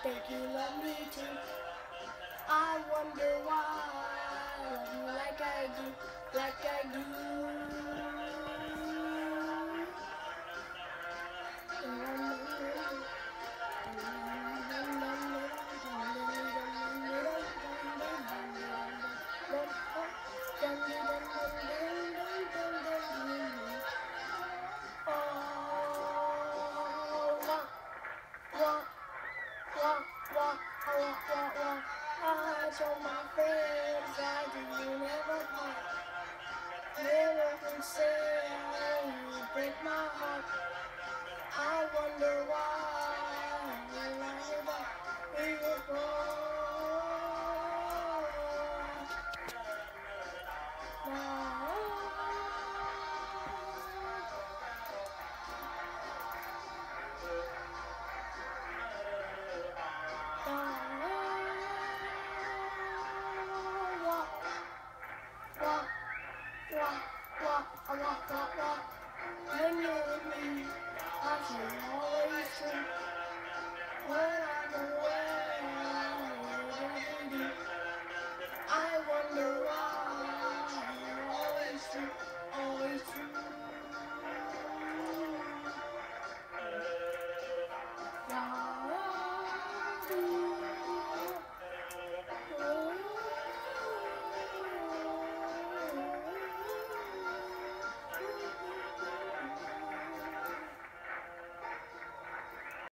think you love me too. I wonder why I love you like I do, like I do. I told my friends I didn't never part. Never can say you break my heart. I wonder why